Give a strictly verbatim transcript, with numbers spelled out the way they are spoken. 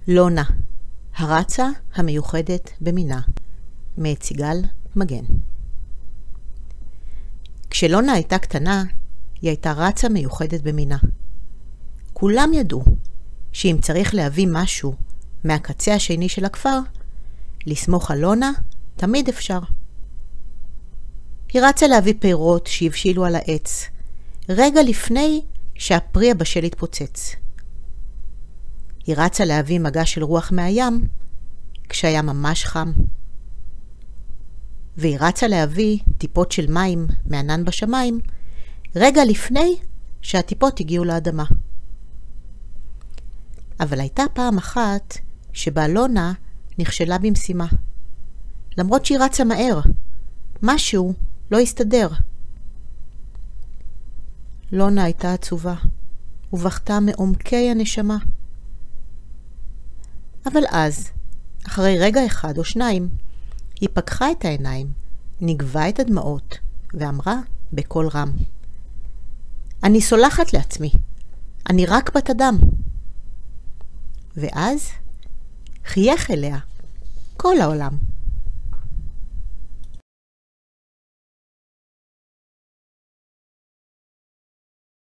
לונה, הרצה המיוחדת במינה, מאת סיגל מגן. כשלונה הייתה קטנה, היא הייתה רצה מיוחדת במינה. כולם ידעו שאם צריך להביא משהו מהקצה השני של הכפר, לסמוך על לונה תמיד אפשר. היא רצה להביא פירות שהבשילו על העץ, רגע לפני שהפרי הבשל התפוצץ. היא רצה להביא מגע של רוח מהים, כשהיה ממש חם. והיא רצה להביא טיפות של מים מענן בשמיים, רגע לפני שהטיפות הגיעו לאדמה. אבל הייתה פעם אחת שבה לונה נכשלה במשימה. למרות שהיא רצה מהר, משהו לא הסתדר. לונה הייתה עצובה, ובכתה מעומקי הנשמה. אבל אז, אחרי רגע אחד או שניים, היא פקחה את העיניים, נגבה את הדמעות, ואמרה בקול רם, אני סולחת לעצמי, אני רק בת אדם. ואז חייך אליה כל העולם.